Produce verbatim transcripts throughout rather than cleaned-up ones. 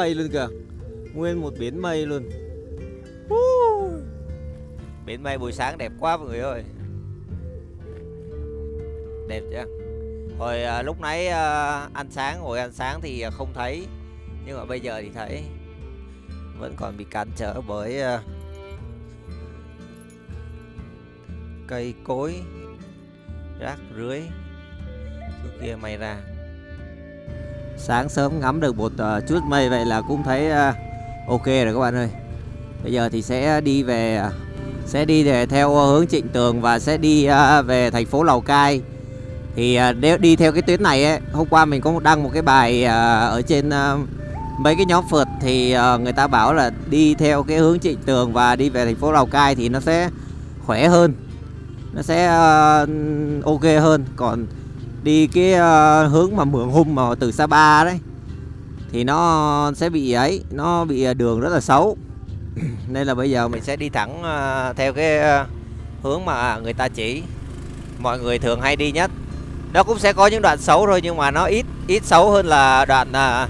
mây luôn kìa. Nguyên một biển mây luôn. Biển mây buổi sáng đẹp quá mọi người ơi. Đẹp chưa? Hồi à, lúc nãy à, ăn sáng, ngồi ăn sáng thì không thấy. Nhưng mà bây giờ thì thấy. Vẫn còn bị cản trở bởi à, cây cối, rác rưới chỗ kia may ra. Sáng sớm ngắm được một uh, chút mây vậy là cũng thấy uh, ok rồi các bạn ơi. Bây giờ thì sẽ đi về uh, sẽ đi về theo hướng Trịnh Tường và sẽ đi uh, về thành phố Lào Cai. Thì uh, nếu đi theo cái tuyến này ấy, hôm qua mình có đăng một cái bài uh, ở trên uh, mấy cái nhóm phượt thì uh, người ta bảo là đi theo cái hướng Trịnh Tường và đi về thành phố Lào Cai thì nó sẽ khỏe hơn, nó sẽ uh, ok hơn. Còn đi cái uh, hướng mà Mường Hung mà từ Sapa đấy thì nó sẽ bị ấy, nó bị đường rất là xấu. Nên là bây giờ mình Mình sẽ đi thẳng uh, theo cái uh, hướng mà người ta chỉ, mọi người thường hay đi nhất. Nó cũng sẽ có những đoạn xấu thôi nhưng mà nó ít ít xấu hơn là đoạn uh,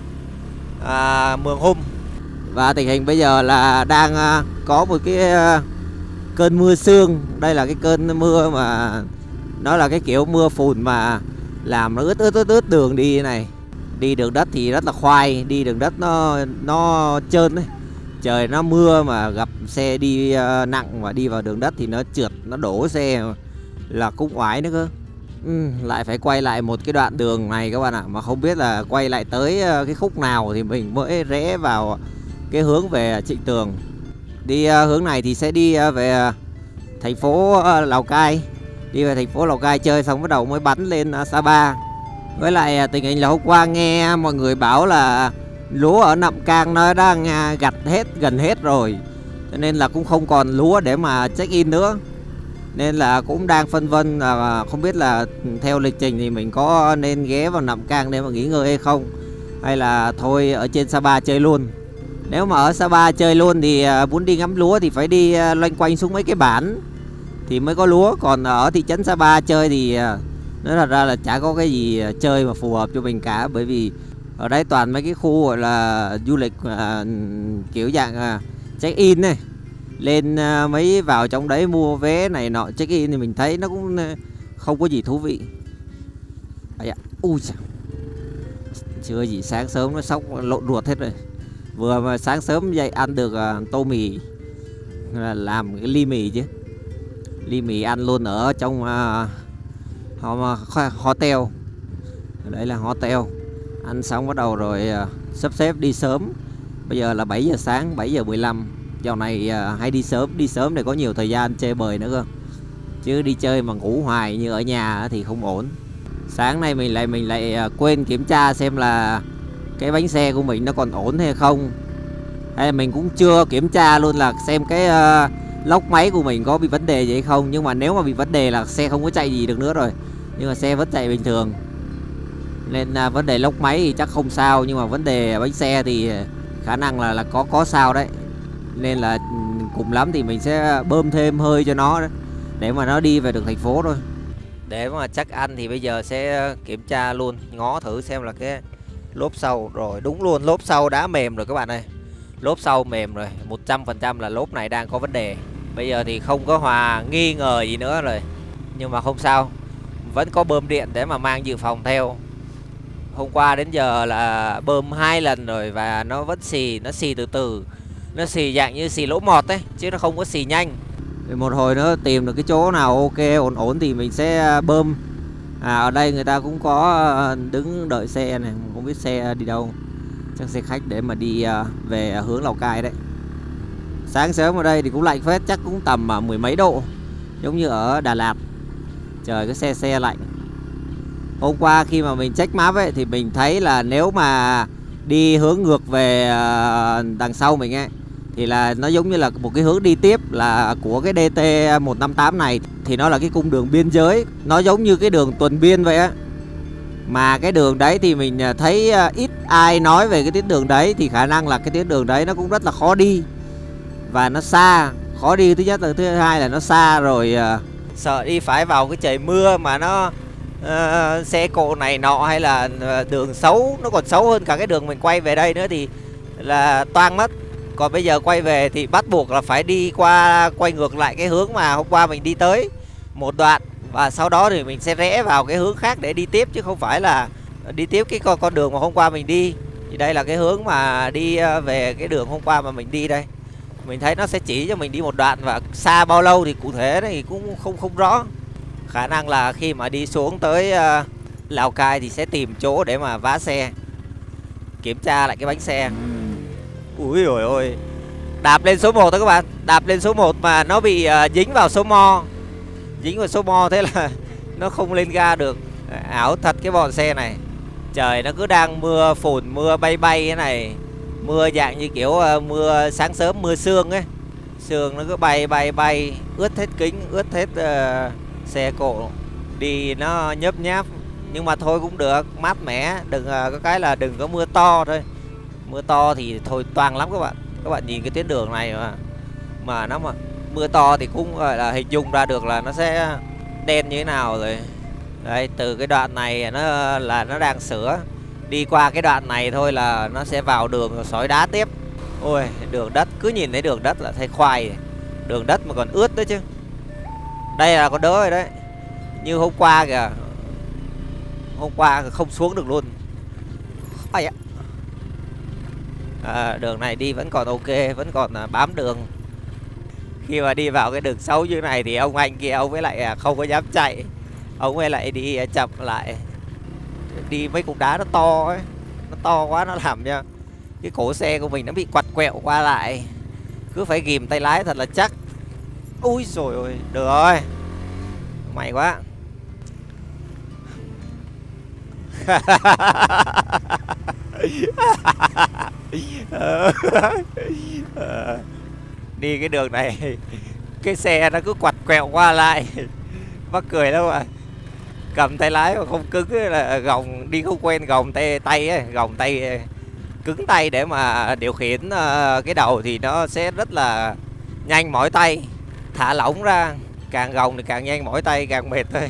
uh, Mường Hung. Và tình hình bây giờ là đang uh, có một cái uh, cơn mưa sương. Đây là cái cơn mưa mà nó là cái kiểu mưa phùn mà làm nó ướt ướt ướt ướt đường đi này. Đi đường đất thì rất là khoai, đi đường đất nó nó trơn đấy. Trời nó mưa mà gặp xe đi uh, nặng và đi vào đường đất thì nó trượt, nó đổ xe là cũng oái nữa cơ. Ừ, lại phải quay lại một cái đoạn đường này các bạn ạ. Mà không biết là quay lại tới uh, cái khúc nào thì mình mới rẽ vào cái hướng về Trịnh Tường. Đi uh, hướng này thì sẽ đi uh, về uh, thành phố uh, Lào Cai. Đi về thành phố Lào Cai chơi xong bắt đầu mới bắn lên uh, Sapa. Với lại uh, tình hình là hôm qua nghe mọi người bảo là lúa ở Nậm Cang nó đang uh, gặt hết, gần hết rồi. Cho nên là cũng không còn lúa để mà check in nữa. Nên là cũng đang phân vân là không biết là theo lịch trình thì mình có nên ghé vào Nậm Cang để mà nghỉ ngơi hay không, hay là thôi ở trên Sapa chơi luôn. Nếu mà ở Sapa chơi luôn thì muốn đi ngắm lúa thì phải đi loanh quanh xuống mấy cái bản thì mới có lúa. Còn ở thị trấn Sapa chơi thì nói thật ra là chả có cái gì chơi mà phù hợp cho mình cả. Bởi vì ở đây toàn mấy cái khu gọi là du lịch uh, kiểu dạng uh, check in này. Lên uh, mấy vào trong đấy mua vé này nọ check in thì mình thấy nó cũng uh, không có gì thú vị. À, dạ. Ui chà. Chưa gì sáng sớm nó sốc lộn ruột hết rồi. Vừa mà sáng sớm dậy ăn được uh, tô mì, làm cái ly mì chứ. Ly mì ăn luôn ở trong uh, hotel. Đấy là hotel. Ăn xong bắt đầu rồi uh, sắp xếp đi sớm. Bây giờ là bảy giờ sáng, bảy giờ mười lăm. Dạo này uh, hay đi sớm, đi sớm để có nhiều thời gian chơi bời nữa cơ. Chứ đi chơi mà ngủ hoài như ở nhà thì không ổn. Sáng nay mình lại mình lại uh, quên kiểm tra xem là cái bánh xe của mình nó còn ổn hay không. Hay là mình cũng chưa kiểm tra luôn là xem cái uh, lốc máy của mình có bị vấn đề gì hay không. Nhưng mà nếu mà bị vấn đề là xe không có chạy gì được nữa rồi. Nhưng mà xe vẫn chạy bình thường. Nên uh, vấn đề lốc máy thì chắc không sao. Nhưng mà vấn đề bánh xe thì khả năng là, là có có sao đấy. Nên là cùng lắm thì mình sẽ bơm thêm hơi cho nó đấy, để mà nó đi về được thành phố thôi. Để mà chắc ăn thì bây giờ sẽ kiểm tra luôn, ngó thử xem là cái lốp sau. Rồi đúng luôn, lốp sau đã mềm rồi các bạn ơi. Lốp sau mềm rồi, một trăm phần trăm là lốp này đang có vấn đề. Bây giờ thì không có hòa nghi ngờ gì nữa rồi. Nhưng mà không sao, vẫn có bơm điện để mà mang dự phòng theo. Hôm qua đến giờ là bơm hai lần rồi và nó vẫn xì, nó xì từ từ. Nó xì dạng như xì lỗ mọt ấy, chứ nó không có xì nhanh. Một hồi nữa tìm được cái chỗ nào ok ổn ổn thì mình sẽ bơm. À, ở đây người ta cũng có đứng đợi xe này, không biết xe đi đâu. Chắc xe khách để mà đi về hướng Lào Cai đấy. Sáng sớm ở đây thì cũng lạnh phết, chắc cũng tầm mười mấy độ, giống như ở Đà Lạt. Trời cái xe xe lạnh. Hôm qua khi mà mình check map ấy thì mình thấy là nếu mà đi hướng ngược về đằng sau mình ấy thì là nó giống như là một cái hướng đi tiếp là của cái D T một năm tám này. Thì nó là cái cung đường biên giới, nó giống như cái đường tuần biên vậy á. Mà cái đường đấy thì mình thấy ít ai nói về cái tuyến đường đấy. Thì khả năng là cái tuyến đường đấy nó cũng rất là khó đi. Và nó xa, khó đi thứ nhất, là thứ hai là nó xa rồi. Sợ đi phải vào cái trời mưa mà nó uh, xe cộ này nọ hay là đường xấu, nó còn xấu hơn cả cái đường mình quay về đây nữa thì là toang mất. Còn bây giờ quay về thì bắt buộc là phải đi qua, quay ngược lại cái hướng mà hôm qua mình đi tới một đoạn, và sau đó thì mình sẽ rẽ vào cái hướng khác để đi tiếp, chứ không phải là đi tiếp cái con, con đường mà hôm qua mình đi. Thì đây là cái hướng mà đi về cái đường hôm qua mà mình đi đây. Mình thấy nó sẽ chỉ cho mình đi một đoạn, và xa bao lâu thì cụ thể thì cũng không không rõ. Khả năng là khi mà đi xuống tới uh, Lào Cai thì sẽ tìm chỗ để mà vá xe, kiểm tra lại cái bánh xe. Úi dồi ôi, đạp lên số một thôi các bạn. Đạp lên số một mà nó bị uh, dính vào số mo. Dính vào số mo thế là nó không lên ga được. Ảo thật cái bọn xe này. Trời nó cứ đang mưa phùn, mưa bay bay thế này. Mưa dạng như kiểu uh, mưa sáng sớm, mưa sương ấy. Sương nó cứ bay bay bay, ướt hết kính, ướt hết uh, xe cộ. Đi nó nhớp nháp. Nhưng mà thôi cũng được, mát mẻ. Đừng uh, có cái là đừng có mưa to thôi. Mưa to thì thôi toang lắm các bạn. Các bạn nhìn cái tuyến đường này mà Mà nó mà mưa to thì cũng gọi là hình dung ra được là nó sẽ đen như thế nào rồi. Đây, từ cái đoạn này nó là nó đang sửa. Đi qua cái đoạn này thôi là nó sẽ vào đường sỏi đá tiếp. Ôi, đường đất, cứ nhìn thấy đường đất là thấy khoai. Đường đất mà còn ướt đấy chứ. Đây là có đỡ rồi đấy. Như hôm qua kìa. Hôm qua không xuống được luôn. Ây ạ. À, đường này đi vẫn còn ok, vẫn còn bám đường. Khi mà đi vào cái đường xấu như này thì ông anh kia ông ấy lại không có dám chạy. Ông ấy lại đi chậm lại. Đi mấy cục đá nó to ấy, nó to quá nó làm cho cái cổ xe của mình nó bị quặt quẹo qua lại. Cứ phải ghìm tay lái thật là chắc. Ui rồi ôi, được rồi. May quá. Đi cái đường này cái xe nó cứ quặt quẹo qua lại. Mắc cười lắm ạ. Cầm tay lái mà không cứng là gồng, đi không quen gồng tay tay ấy, gồng tay cứng tay để mà điều khiển cái đầu thì nó sẽ rất là nhanh mỏi tay. Thả lỏng ra, càng gồng thì càng nhanh mỏi tay, càng mệt thôi.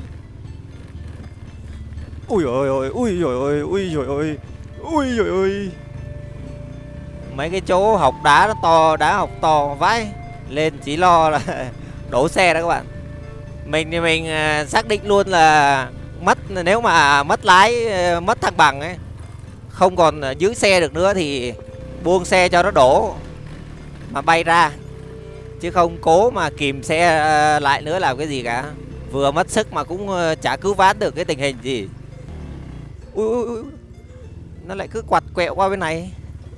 Ui ôi ôi, ui rồi ôi, ui rồi ôi, ui rồi ôi. Mấy cái chỗ học đá nó to, đá học to vãi. Lên chỉ lo là đổ xe đó các bạn. Mình thì mình xác định luôn là mất, nếu mà mất lái, mất thăng bằng ấy, không còn giữ xe được nữa thì buông xe cho nó đổ mà bay ra, chứ không cố mà kìm xe lại nữa làm cái gì cả. Vừa mất sức mà cũng chả cứu vãn được cái tình hình gì. Ui ui ui, nó lại cứ quặt quẹo qua bên này.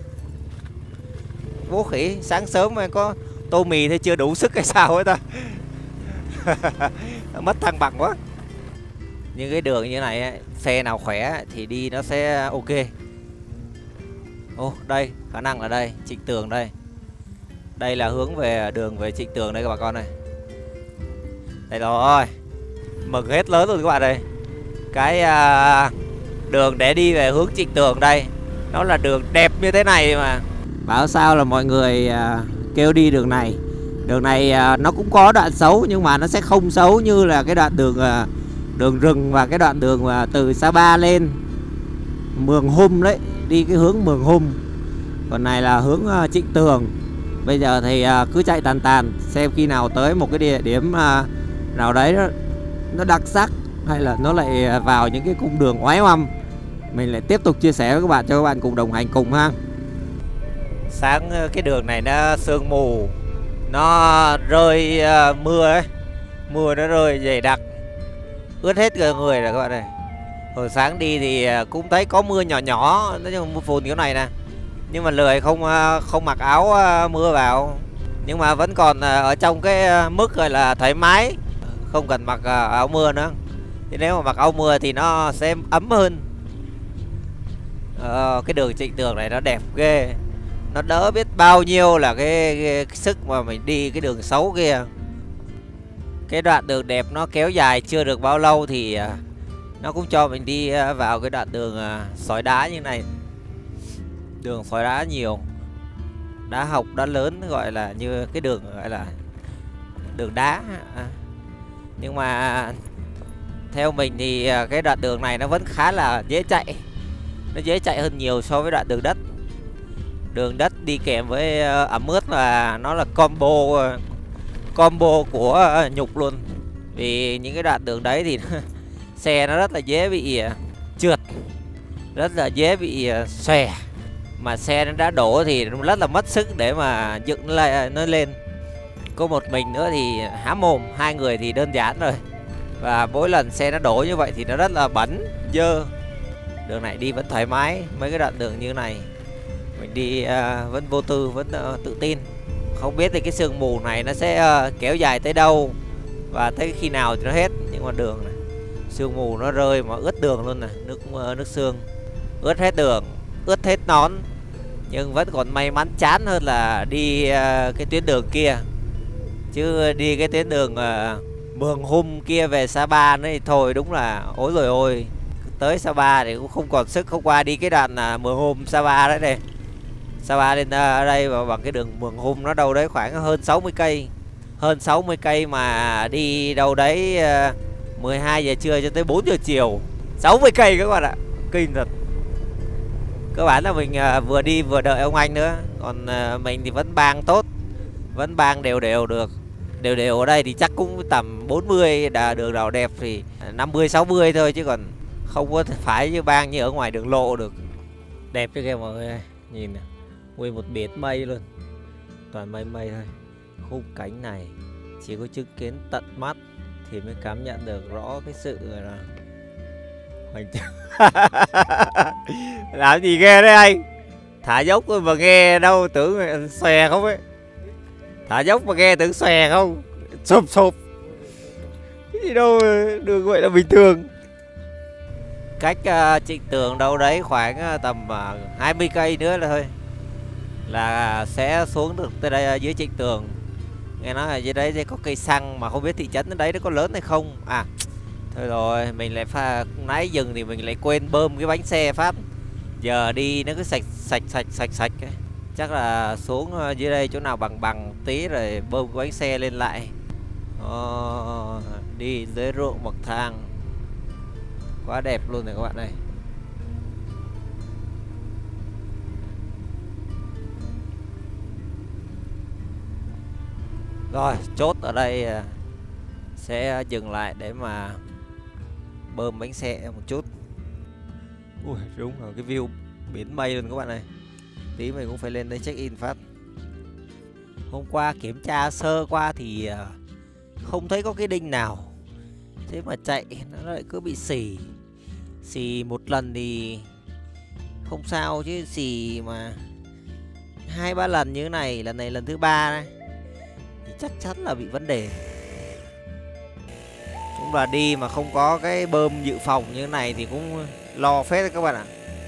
Bố khỉ, sáng sớm mà có tô mì thì chưa đủ sức hay sao ấy ta. Mất thăng bằng quá. Những cái đường như này ấy, xe nào khỏe thì đi nó sẽ ok. Ô, đây, khả năng là đây, Trịnh Tường đây. Đây là hướng về đường về Trịnh Tường đây các bà con này. Đây rồi. Mừng hết lớn luôn các bạn đây. Cái uh, đường để đi về hướng Trịnh Tường đây. Nó là đường đẹp như thế này mà. Bảo sao là mọi người uh, kêu đi đường này. Đường này uh, nó cũng có đoạn xấu, nhưng mà nó sẽ không xấu như là cái đoạn đường uh, đường rừng và cái đoạn đường uh, từ Sapa lên Mường Hung đấy, đi cái hướng Mường Hung. Còn này là hướng uh, Trịnh Tường. Bây giờ thì uh, cứ chạy tàn tàn, xem khi nào tới một cái địa điểm uh, nào đấy đó, nó đặc sắc, hay là nó lại vào những cái cung đường oái oăm, mình lại tiếp tục chia sẻ với các bạn, cho các bạn cùng đồng hành cùng ha. Sáng cái đường này nó sương mù, nó rơi uh, mưa ấy, mưa nó rơi dày đặc, ướt hết cả người rồi các bạn này. Hồi sáng đi thì cũng thấy có mưa nhỏ nhỏ, nói chung mưa phùn kiểu này nè, nhưng mà lười không uh, không mặc áo uh, mưa vào, nhưng mà vẫn còn uh, ở trong cái mức gọi là thoải mái, không cần mặc uh, áo mưa nữa. Thì nếu mà mặc áo mưa thì nó sẽ ấm hơn. uh, Cái đường Trịnh Tường này nó đẹp ghê, nó đỡ biết bao nhiêu là cái, cái, cái sức mà mình đi cái đường xấu kia. Cái đoạn đường đẹp nó kéo dài chưa được bao lâu thì uh, nó cũng cho mình đi uh, vào cái đoạn đường uh, sỏi đá như này. Đường sỏi đá nhiều, đá học, đá lớn, gọi là như cái đường gọi là đường đá. à. Nhưng mà theo mình thì uh, cái đoạn đường này nó vẫn khá là dễ chạy, nó dễ chạy hơn nhiều so với đoạn đường đất. Đường đất đi kèm với ẩm ướt là nó là combo combo của nhục luôn. Vì những cái đoạn đường đấy thì xe nó rất là dễ bị trượt, rất là dễ bị xòe. Mà xe nó đã đổ thì rất là mất sức để mà dựng lại nó lên. Có một mình nữa thì há mồm, hai người thì đơn giản rồi. Và mỗi lần xe nó đổ như vậy thì nó rất là bẩn, dơ. Đường này đi vẫn thoải mái, mấy cái đoạn đường như này mình đi uh, vẫn vô tư, vẫn uh, tự tin. Không biết thì cái sương mù này nó sẽ uh, kéo dài tới đâu và tới khi nào thì nó hết. Nhưng mà đường này, sương mù nó rơi mà ướt đường luôn nè, nước uh, nước sương ướt hết đường, ướt hết nón. Nhưng vẫn còn may mắn chán hơn là đi uh, cái tuyến đường kia. Chứ đi cái tuyến đường uh, Mường Hung kia về Sapa nữa thì thôi đúng là ối rồi ôi. Tới Sapa thì cũng không còn sức, không qua đi cái đoạn uh, Mường Hung Sapa đấy đây. Sapa lên uh, đây và bằng cái đường Mường Hung nó đâu đấy khoảng hơn sáu mươi cây. Hơn sáu mươi cây mà đi đâu đấy uh, mười hai giờ trưa cho tới bốn giờ chiều. sáu mươi cây các bạn ạ. Kinh thật. Cơ bản là mình uh, vừa đi vừa đợi ông anh nữa. Còn uh, mình thì vẫn bang tốt, vẫn bang đều đều được. Đều đều ở đây thì chắc cũng tầm bốn mươi, đà đường đào đẹp thì năm mươi sáu mươi thôi, chứ còn không có phải như bang như ở ngoài đường lộ được. Đẹp cho kìa mọi người ơi. Nhìn nè, nguyên một biển mây luôn, toàn mây mây thôi. Khung cảnh này chỉ có chứng kiến tận mắt thì mới cảm nhận được rõ cái sự là hoành tráng. Làm gì ghê đấy anh? Thả dốc thôi mà nghe đâu tưởng xòe không ấy. Thả dốc mà nghe tưởng xòe không? Sụp sụp. Cái gì đâu, đường vậy là bình thường. Cách uh, Trịnh Tường đâu đấy khoảng uh, tầm uh, hai mươi cây nữa là thôi là sẽ xuống được tới đây uh, dưới Trịnh Tường. Nghe nói là dưới đấy sẽ có cây xăng mà không biết thị trấn ở đấy nó có lớn hay không. À thôi rồi, mình lại pha nãy dừng thì mình lại quên bơm cái bánh xe phát. Giờ đi nó cứ sạch sạch sạch sạch sạch ấy. Chắc là xuống dưới đây chỗ nào bằng bằng tí rồi bơm cái bánh xe lên lại. Ờ, đi dưới ruộng bậc thang quá đẹp luôn này các bạn ơi. Rồi chốt ở đây sẽ dừng lại để mà bơm bánh xe một chút. Ui đúng rồi, cái view biển mây luôn các bạn ơi. Tí mình cũng phải lên đây check in phát. Hôm qua kiểm tra sơ qua thì không thấy có cái đinh nào. Thế mà chạy nó lại cứ bị xì. Xì một lần thì không sao, chứ xì mà hai ba lần như thế này, lần này lần thứ ba này thì chắc chắn là bị vấn đề. Chúng là đi mà không có cái bơm dự phòng như thế này thì cũng lo phết đấy các bạn ạ.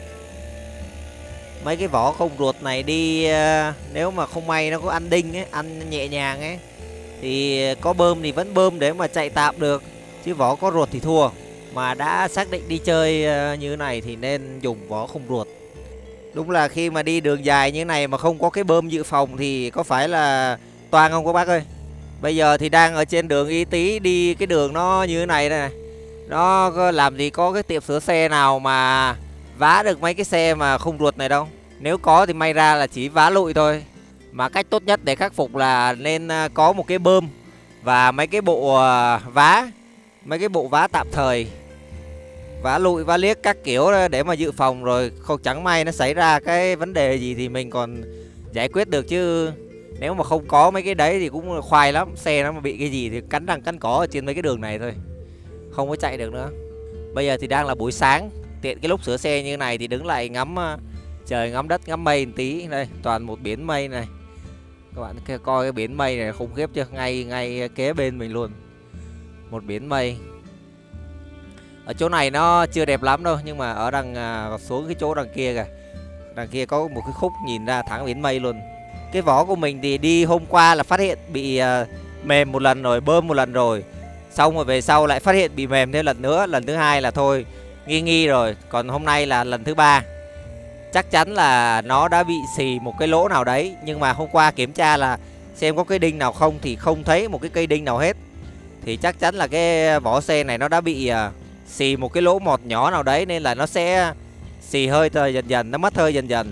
Mấy cái vỏ không ruột này đi, nếu mà không may nó có ăn đinh ấy, ăn nhẹ nhàng ấy, thì có bơm thì vẫn bơm để mà chạy tạm được. Chứ vỏ có ruột thì thua. Mà đã xác định đi chơi như thế này thì nên dùng vỏ không ruột. Đúng là khi mà đi đường dài như thế này mà không có cái bơm dự phòng thì có phải là toang không các bác ơi. Bây giờ thì đang ở trên đường Y Tý, đi cái đường nó như thế này này. Nó làm gì có cái tiệm sửa xe nào mà vá được mấy cái xe mà không ruột này đâu. Nếu có thì may ra là chỉ vá lụi thôi. Mà cách tốt nhất để khắc phục là nên có một cái bơm và mấy cái bộ vá, mấy cái bộ vá tạm thời, vá lụi vá liếc các kiểu để mà dự phòng, rồi không chẳng may nó xảy ra cái vấn đề gì thì mình còn giải quyết được. Chứ nếu mà không có mấy cái đấy thì cũng khoai lắm. Xe nó mà bị cái gì thì cắn răng cắn cỏ ở trên mấy cái đường này thôi, không có chạy được nữa. Bây giờ thì đang là buổi sáng, tiện cái lúc sửa xe như này thì đứng lại ngắm trời, ngắm đất, ngắm mây một tí. Đây toàn một biển mây này các bạn, coi cái biển mây này khủng khiếp chưa, ngay ngay kế bên mình luôn, một biển mây. Ở chỗ này nó chưa đẹp lắm đâu, nhưng mà ở đằng xuống cái chỗ đằng kia kìa, đằng kia có một cái khúc nhìn ra thẳng biển mây luôn. Cái vỏ của mình thì đi hôm qua là phát hiện bị uh, mềm một lần rồi, bơm một lần rồi, xong rồi về sau lại phát hiện bị mềm thêm lần nữa. Lần thứ hai là thôi nghi nghi rồi, còn hôm nay là lần thứ ba. Chắc chắn là nó đã bị xì một cái lỗ nào đấy. Nhưng mà hôm qua kiểm tra là xem có cái đinh nào không thì không thấy một cái cây đinh nào hết. Thì chắc chắn là cái vỏ xe này nó đã bị uh, xì một cái lỗ mọt nhỏ nào đấy, nên là nó sẽ xì hơi thời dần dần, nó mất hơi dần dần.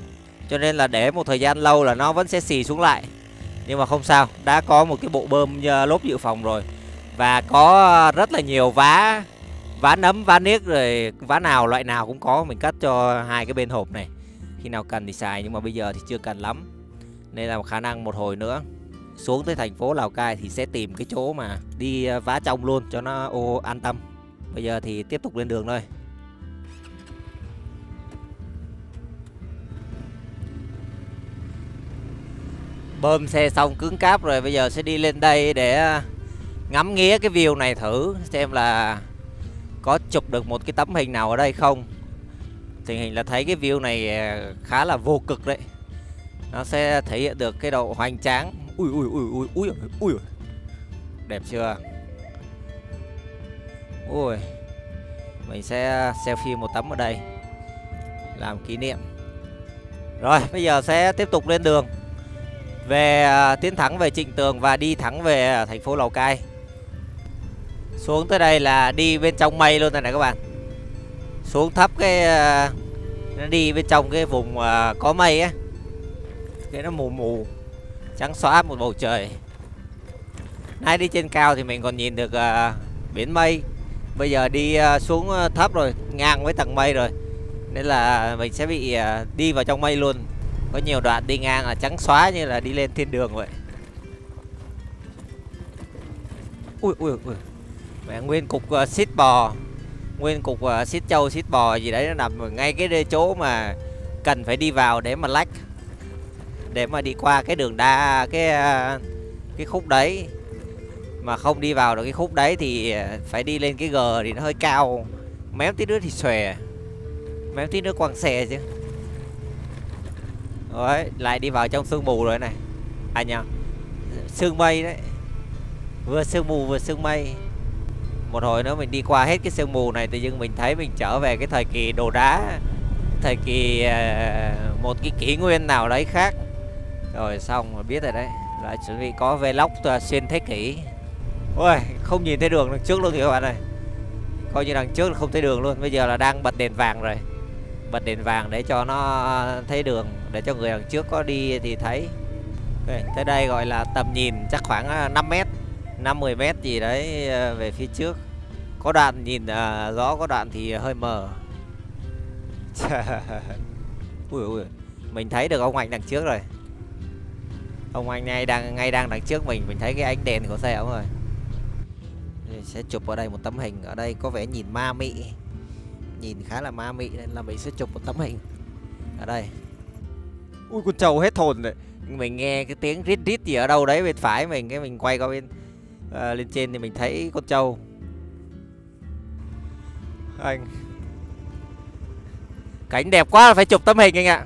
cho nên là để một thời gian lâu là nó vẫn sẽ xì xuống lại. Nhưng mà không sao, đã có một cái bộ bơm lốp dự phòng rồi. Và có rất là nhiều vá, vá nấm, vá niếc rồi, vá nào loại nào cũng có. Mình cắt cho hai cái bên hộp này, khi nào cần thì xài, nhưng mà bây giờ thì chưa cần lắm. Nên là khả năng một hồi nữa xuống tới thành phố Lào Cai thì sẽ tìm cái chỗ mà đi vá trong luôn cho nó ô an tâm. Bây giờ thì tiếp tục lên đường thôi. Bơm xe xong cứng cáp rồi, bây giờ sẽ đi lên đây để ngắm nghía cái view này thử xem là có chụp được một cái tấm hình nào ở đây không. Tình hình là thấy cái view này khá là vô cực đấy. Nó sẽ thể hiện được cái độ hoành tráng. Ui ui ui ui ui ui. Đẹp chưa? Ui. Mình sẽ selfie một tấm ở đây làm kỷ niệm. Rồi, bây giờ sẽ tiếp tục lên đường. Về tiến thẳng về Trịnh Tường và đi thẳng về thành phố Lào Cai. Xuống tới đây là đi bên trong mây luôn này này các bạn. Xuống thấp cái nó đi bên trong cái vùng có mây á. Cái nó mù mù trắng xóa một bầu trời. Nay đi trên cao thì mình còn nhìn được uh, biển mây. Bây giờ đi uh, xuống thấp rồi, ngang với tầng mây rồi, nên là mình sẽ bị uh, đi vào trong mây luôn. Có nhiều đoạn đi ngang là trắng xóa như là đi lên thiên đường vậy. Ui ui ui. Mẹ, nguyên cục uh, xít bò, nguyên cục uh, xít trâu xít bò gì đấy nó nằm ngay cái chỗ mà cần phải đi vào để mà lách, để mà đi qua cái đường đa cái uh, cái khúc đấy. Mà không đi vào được cái khúc đấy thì phải đi lên cái gờ thì nó hơi cao, méo tí nữa thì xòe, méo tí nữa quăng xe chứ. Rồi lại đi vào trong sương mù rồi này. À nhờ, sương mây đấy, vừa sương mù vừa sương mây. Một hồi nữa mình đi qua hết cái sương mù này, tự dưng mình thấy mình trở về cái thời kỳ đồ đá, thời kỳ uh, một cái kỷ nguyên nào đấy khác. Rồi xong rồi biết rồi đấy, lại chuẩn bị có vlog xuyên thế kỷ. Ôi, không nhìn thấy đường đằng trước luôn thì các bạn ơi. Coi như đằng trước là không thấy đường luôn. Bây giờ là đang bật đèn vàng rồi. Bật đèn vàng để cho nó thấy đường, để cho người đằng trước có đi thì thấy. Okay, tới đây gọi là tầm nhìn chắc khoảng năm mét, năm mười mét gì đấy về phía trước. Có đoạn nhìn uh, rõ, có đoạn thì hơi mờ. Ui ui, mình thấy được ông anh đằng trước rồi. Ông anh này đang ngay đang đằng trước mình, mình thấy cái ánh đèn của xe ông rồi. Sẽ chụp ở đây một tấm hình. Ở đây có vẻ nhìn ma mị, nhìn khá là ma mị, nên là mình sẽ chụp một tấm hình ở đây. Ui, con trâu hết hồn rồi. Mình nghe cái tiếng rít rít gì ở đâu đấy bên phải mình, cái mình quay qua bên uh, lên trên thì mình thấy con trâu. Anh, cảnh đẹp quá là phải chụp tấm hình anh ạ.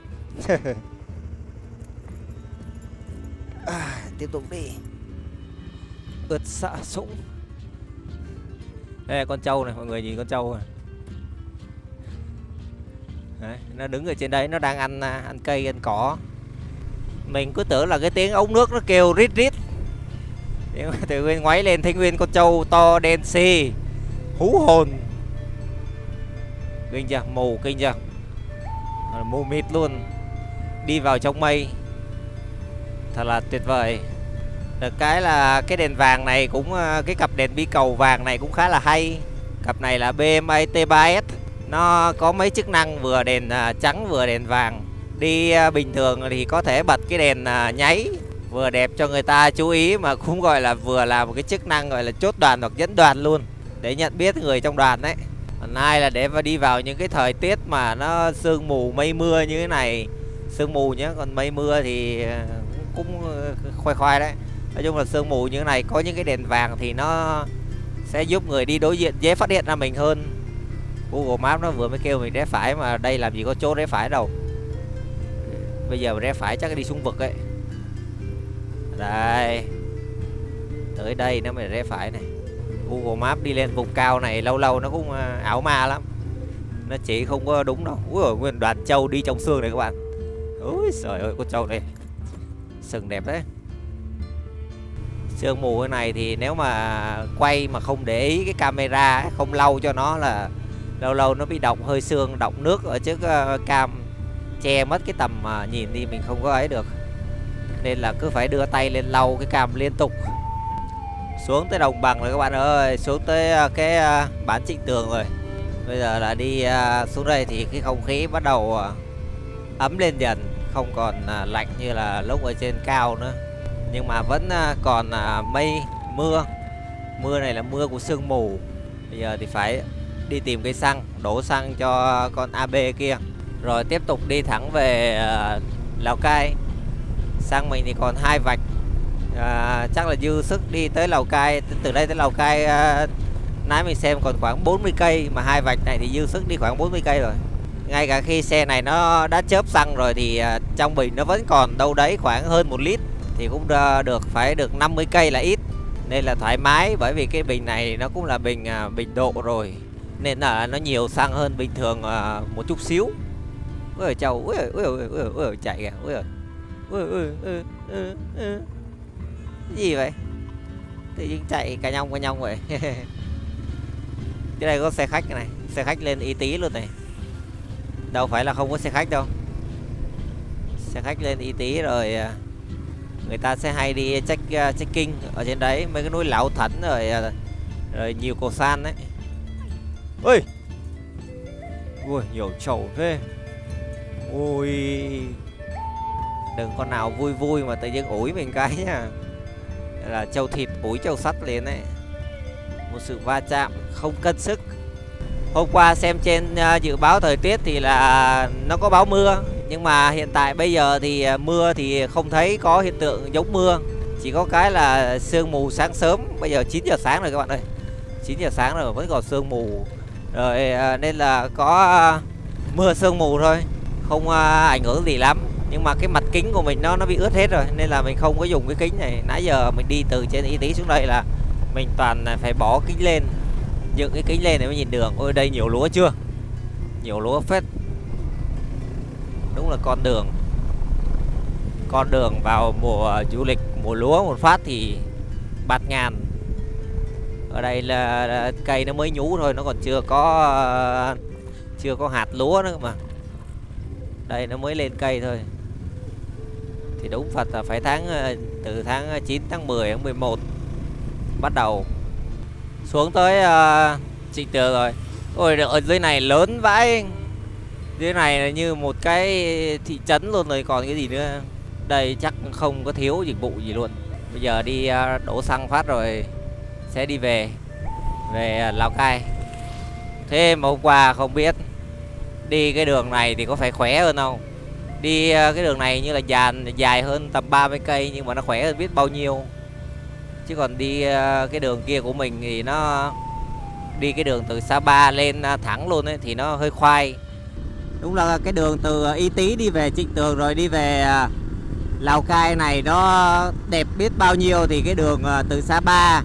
À, tiếp tục đi. Ướt xạ sũng. Đây là con trâu này, mọi người nhìn con trâu này. Đấy, nó đứng ở trên đấy, nó đang ăn ăn cây, ăn cỏ. Mình cứ tưởng là cái tiếng ống nước nó kêu rít rít. Nhưng mà từ bên ngoáy lên thấy nguyên con trâu to đen xì, hú hồn. Kinh chưa, mù kinh chưa, mù mịt luôn. Đi vào trong mây, thật là tuyệt vời. Được cái là cái đèn vàng này cũng, cái cặp đèn bi cầu vàng này cũng khá là hay. Cặp này là bê em a T ba S. Nó có mấy chức năng, vừa đèn trắng vừa đèn vàng. Đi bình thường thì có thể bật cái đèn nháy, vừa đẹp cho người ta chú ý, mà cũng gọi là vừa là một cái chức năng gọi là chốt đoàn hoặc dẫn đoàn luôn, để nhận biết người trong đoàn đấy. Còn hai là để mà đi vào những cái thời tiết mà nó sương mù mây mưa như thế này. Sương mù nhé, còn mây mưa thì cũng khoai khoai đấy. Nói chung là sương mù như thế này, có những cái đèn vàng thì nó sẽ giúp người đi đối diện dễ phát hiện ra mình hơn. Google Maps nó vừa mới kêu mình rẽ phải, mà đây làm gì có chỗ rẽ phải đâu. Bây giờ rẽ phải chắc đi xuống vực ấy. Đây, tới đây nó mới rẽ phải này. Google Maps đi lên vùng cao này lâu lâu nó cũng ảo ma lắm, nó chỉ không có đúng đâu. Úi ôi, nguyên đoàn trâu đi trong sương này các bạn. Úi trời ơi, con trâu này sừng đẹp đấy. Sương mù thế này thì nếu mà quay mà không để ý cái camera, không lau cho nó là lâu lâu nó bị động hơi sương, động nước ở trước uh, cam, che mất cái tầm mà nhìn đi mình không có ấy được, nên là cứ phải đưa tay lên lau cái cam liên tục. Xuống tới đồng bằng rồi các bạn ơi, xuống tới cái bản Trịnh Tường rồi. Bây giờ là đi xuống đây thì cái không khí bắt đầu ấm lên dần, không còn lạnh như là lúc ở trên cao nữa, nhưng mà vẫn còn mây mưa. Mưa này là mưa của sương mù. Bây giờ thì phải đi tìm cây xăng, đổ xăng cho con a bê kia, rồi tiếp tục đi thẳng về Lào Cai. Xăng mình thì còn hai vạch, à, chắc là dư sức đi tới Lào Cai. Từ đây tới Lào Cai à, nãy mình xem còn khoảng bốn mươi cây, mà hai vạch này thì dư sức đi khoảng bốn mươi cây rồi. Ngay cả khi xe này nó đã chớp xăng rồi thì à, trong bình nó vẫn còn đâu đấy khoảng hơn một lít, thì cũng được phải được năm mươi cây là ít, nên là thoải mái. Bởi vì cái bình này nó cũng là bình à, bình độ rồi, nên là nó nhiều xăng hơn bình thường à, một chút xíu. Ôi ơi châu, ôi ơi, ôi ơi, ôi ơi, ôi ơi, chạy kìa, ôi ơi, ôi ơi, ôi ơi, ôi cái gì vậy? Tự nhiên chạy cả nhông cả nhông vậy. Cái đây có xe khách này, xe khách lên Y Tý luôn này. Đâu phải là không có xe khách đâu. Xe khách lên Y Tý rồi người ta sẽ hay đi check uh, checking ở trên đấy, mấy cái núi Lão Thẩn rồi rồi nhiều cổ san đấy. Ôi, ui nhiều trầu thế. Ui, đừng con nào vui vui mà tự nhiên ủi mình cái nha, là trâu thịt ủi trâu sắt liền đấy. Một sự va chạm không cân sức. Hôm qua xem trên uh, dự báo thời tiết thì là nó có báo mưa, nhưng mà hiện tại bây giờ thì uh, mưa thì không thấy có hiện tượng giống mưa, chỉ có cái là sương mù sáng sớm. Bây giờ chín giờ sáng rồi các bạn ơi, chín giờ sáng rồi mà vẫn còn sương mù rồi, uh, nên là có uh, mưa sương mù thôi, không uh, ảnh hưởng gì lắm. Nhưng mà cái mặt kính của mình nó nó bị ướt hết rồi, nên là mình không có dùng cái kính này. Nãy giờ mình đi từ trên Y Tý xuống đây là mình toàn phải bỏ kính lên, dựng cái kính lên để mới nhìn đường. Ôi đây nhiều lúa chưa, nhiều lúa phết. Đúng là con đường, con đường vào mùa du lịch, mùa lúa một phát thì bạt ngàn. Ở đây là, là cây nó mới nhú thôi, nó còn chưa có chưa có hạt lúa nữa mà. Đây nó mới lên cây thôi, thì đúng Phật là phải tháng từ tháng chín, tháng mười, tháng mười một bắt đầu. Xuống tới uh, Trịnh Tường rồi. Ôi ở dưới này lớn vãi, dưới này là như một cái thị trấn luôn rồi, còn cái gì nữa. Đây chắc không có thiếu dịch vụ gì luôn. Bây giờ đi uh, đổ xăng phát rồi sẽ đi về về uh, Lào Cai. Thế mà hôm qua không biết đi cái đường này thì có phải khỏe hơn không. Đi uh, cái đường này như là dàn dài hơn tầm ba mươi cây, nhưng mà nó khỏe hơn biết bao nhiêu. Chứ còn đi uh, cái đường kia của mình thì nó đi cái đường từ Sapa lên uh, thẳng luôn ấy, thì nó hơi khoai. Đúng là cái đường từ Y Tý đi về Trịnh Tường rồi đi về uh, Lào Cai này nó đẹp biết bao nhiêu, thì cái đường uh, từ Sapa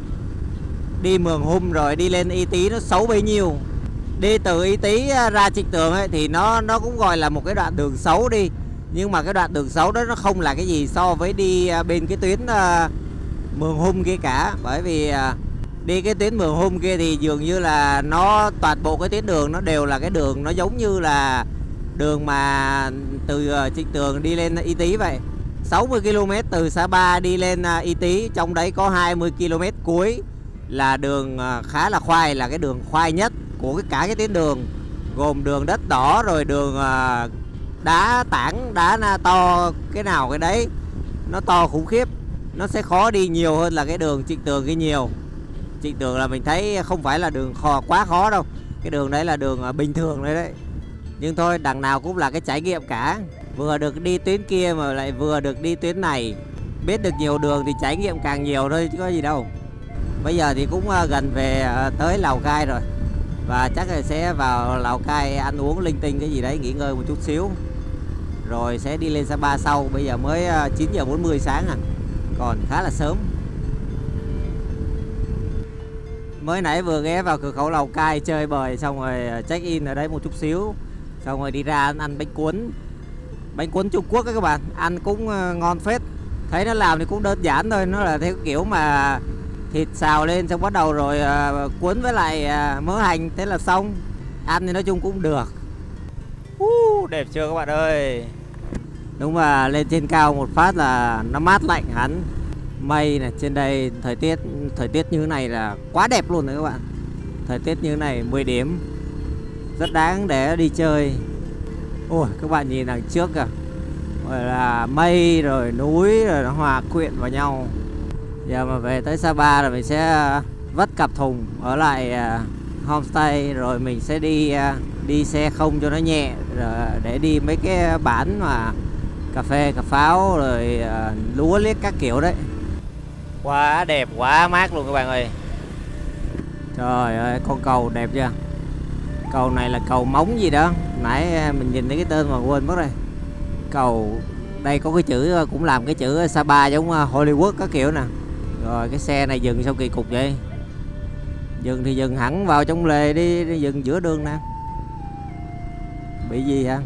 đi Mường Hung rồi đi lên Y Tý nó xấu bấy nhiêu. Đi từ Y Tý ra Trịnh Tường ấy thì nó nó cũng gọi là một cái đoạn đường xấu đi, nhưng mà cái đoạn đường xấu đó nó không là cái gì so với đi uh, bên cái tuyến uh, Mường Hung kia cả. Bởi vì uh, đi cái tuyến Mường Hung kia thì dường như là nó toàn bộ cái tuyến đường nó đều là cái đường nó giống như là đường mà từ uh, Trịnh Tường đi lên Y Tý vậy. Sáu mươi ki lô mét từ Sapa đi lên uh, Y Tý, trong đấy có hai mươi ki lô mét cuối là đường uh, khá là khoai, là cái đường khoai nhất của cái cả cái tuyến đường, gồm đường đất đỏ rồi đường uh, đá tảng, đá na to, cái nào cái đấy nó to khủng khiếp. Nó sẽ khó đi nhiều hơn là cái đường Trịnh Tường kia nhiều. Trịnh Tường là mình thấy không phải là đường khó, quá khó đâu. Cái đường đấy là đường uh, bình thường đấy đấy. Nhưng thôi, đằng nào cũng là cái trải nghiệm cả. Vừa được đi tuyến kia mà lại vừa được đi tuyến này. Biết được nhiều đường thì trải nghiệm càng nhiều thôi chứ có gì đâu. Bây giờ thì cũng uh, gần về uh, tới Lào Cai rồi. Và chắc là sẽ vào Lào Cai ăn uống linh tinh cái gì đấy, nghỉ ngơi một chút xíu, rồi sẽ đi lên Sapa sau. Bây giờ mới uh, chín giờ bốn mươi sáng à, còn khá là sớm. Mới nãy vừa ghé vào cửa khẩu Lào Cai chơi bời, xong rồi check in ở đấy một chút xíu, xong rồi đi ra ăn, ăn bánh cuốn. Bánh cuốn Trung Quốc ấy các bạn, ăn cũng ngon phết. Thấy nó làm thì cũng đơn giản thôi, nó là theo kiểu mà thịt xào lên xong bắt đầu rồi uh, cuốn với lại uh, mỡ hành, thế là xong. Ăn thì nói chung cũng được. uh, uh, đẹp chưa các bạn ơi. Đúng là lên trên cao một phát là nó mát lạnh hẳn. Mây này trên đây, thời tiết thời tiết như thế này là quá đẹp luôn đấy các bạn. Thời tiết như thế này mười điểm, rất đáng để đi chơi. Ôi các bạn nhìn đằng trước kìa, rồi là mây rồi núi rồi nó hòa quyện vào nhau. Giờ mà về tới Sapa là mình sẽ vất cặp thùng ở lại homestay, rồi mình sẽ đi đi xe không cho nó nhẹ, rồi để đi mấy cái bản mà cà phê, cà pháo rồi lúa liếc các kiểu đấy. Quá đẹp, quá mát luôn các bạn ơi. Trời ơi, con cầu đẹp chưa? Cầu này là cầu Móng gì đó, nãy mình nhìn thấy cái tên mà quên mất rồi. Cầu đây có cái chữ, cũng làm cái chữ Sapa giống Hollywood các kiểu nè. Rồi cái xe này dừng sao kỳ cục vậy? Dừng thì dừng hẳn vào trong lề đi, đi dừng giữa đường nè. Bị gì hả?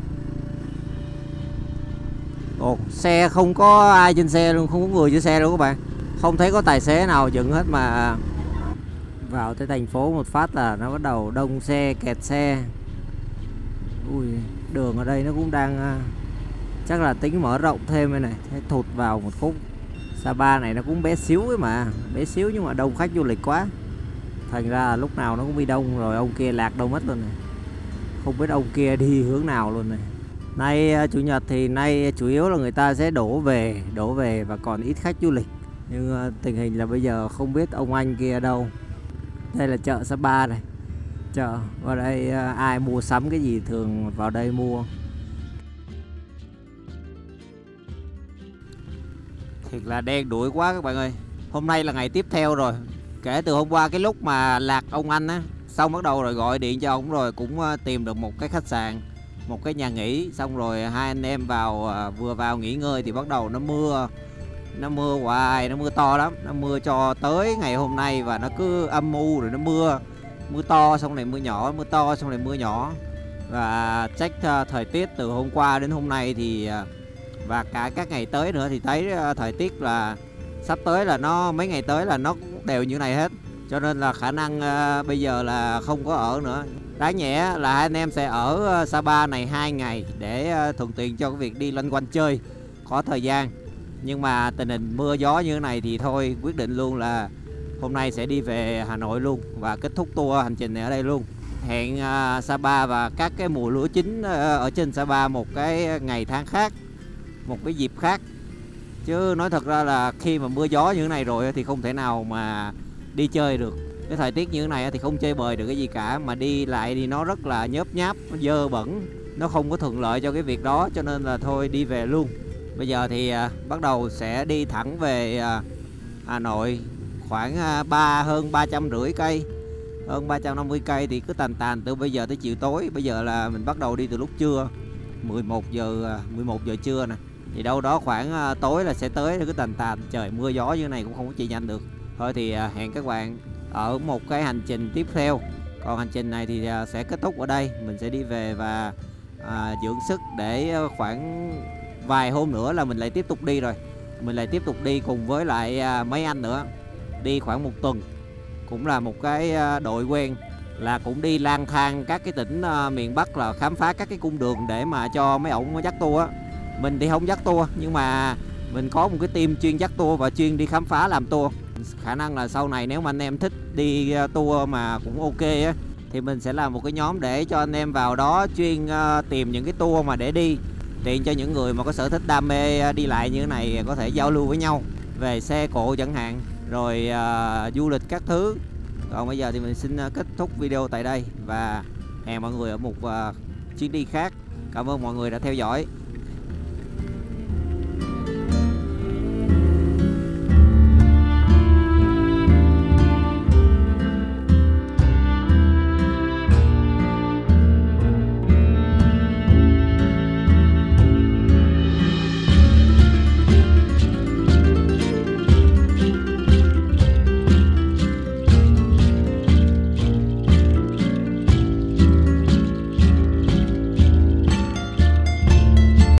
Ồ, xe không có ai trên xe luôn, không có người trên xe luôn các bạn. Không thấy có tài xế nào dừng hết mà. Vào tới thành phố một phát là nó bắt đầu đông xe, kẹt xe. Ui, đường ở đây nó cũng đang chắc là tính mở rộng thêm đây này, thế thụt vào một khúc. Sapa này nó cũng bé xíu ấy mà, bé xíu nhưng mà đông khách du lịch quá. Thành ra là lúc nào nó cũng bị đông, rồi ông kia lạc đâu mất luôn này. Không biết ông kia đi hướng nào luôn này. Nay chủ nhật thì nay chủ yếu là người ta sẽ đổ về, đổ về và còn ít khách du lịch. Nhưng tình hình là bây giờ không biết ông anh kia đâu. Đây là chợ Sapa này. Chợ, vào đây ai mua sắm cái gì thường vào đây mua. Thiệt là đen đuổi quá các bạn ơi. Hôm nay là ngày tiếp theo rồi. Kể từ hôm qua cái lúc mà lạc ông anh á, xong bắt đầu rồi gọi điện cho ông, rồi cũng tìm được một cái khách sạn, một cái nhà nghỉ. Xong rồi hai anh em vào, vừa vào nghỉ ngơi thì bắt đầu nó mưa. Nó mưa hoài, nó mưa to lắm. Nó mưa cho tới ngày hôm nay và nó cứ âm u rồi nó mưa. Mưa to xong này mưa nhỏ, mưa to xong này mưa nhỏ. Và check thời tiết từ hôm qua đến hôm nay thì và cả các ngày tới nữa thì thấy thời tiết là sắp tới là nó mấy ngày tới là nó đều như này hết. Cho nên là khả năng uh, bây giờ là không có ở nữa. Đáng nhẽ là hai anh em sẽ ở uh, Sapa này hai ngày để uh, thuận tiện cho cái việc đi loanh quanh chơi, có thời gian. Nhưng mà tình hình mưa gió như thế này thì thôi, quyết định luôn là hôm nay sẽ đi về Hà Nội luôn và kết thúc tour hành trình này ở đây luôn. Hẹn uh, Sapa và các cái mùa lúa chín uh, ở trên Sapa một cái ngày tháng khác, một cái dịp khác. Chứ nói thật ra là khi mà mưa gió như thế này rồi thì không thể nào mà đi chơi được. Cái thời tiết như thế này thì không chơi bời được cái gì cả, mà đi lại thì nó rất là nhớp nháp, nó dơ bẩn, nó không có thuận lợi cho cái việc đó. Cho nên là thôi đi về luôn. Bây giờ thì à, bắt đầu sẽ đi thẳng về à, Hà Nội, khoảng à, ba hơn ba trăm rưỡi cây, hơn ba trăm năm mươi cây thì cứ tàn tàn từ bây giờ tới chiều tối. Bây giờ là mình bắt đầu đi từ lúc trưa, mười một giờ mười một giờ trưa nè, thì đâu đó khoảng à, tối là sẽ tới, cứ tàn tàn. Trời mưa gió như thế này cũng không có chạy nhanh được. Thôi thì à, hẹn các bạn ở một cái hành trình tiếp theo. Còn hành trình này thì à, sẽ kết thúc ở đây. Mình sẽ đi về và à, dưỡng sức để khoảng vài hôm nữa là mình lại tiếp tục đi rồi. Mình lại tiếp tục đi cùng với lại à, mấy anh nữa. Đi khoảng một tuần. Cũng là một cái à, đội quen, là cũng đi lang thang các cái tỉnh à, miền Bắc, là khám phá các cái cung đường để mà cho mấy ổng dắt tour á. Mình thì không dắt tour, nhưng mà mình có một cái team chuyên dắt tour và chuyên đi khám phá làm tour. Khả năng là sau này nếu mà anh em thích đi tour mà cũng ok á, thì mình sẽ làm một cái nhóm để cho anh em vào đó chuyên uh, tìm những cái tour mà để đi, tiện cho những người mà có sở thích đam mê đi lại như thế này có thể giao lưu với nhau về xe cộ chẳng hạn, rồi uh, du lịch các thứ. Còn bây giờ thì mình xin uh, kết thúc video tại đây và hẹn mọi người ở một uh, chuyến đi khác. Cảm ơn mọi người đã theo dõi.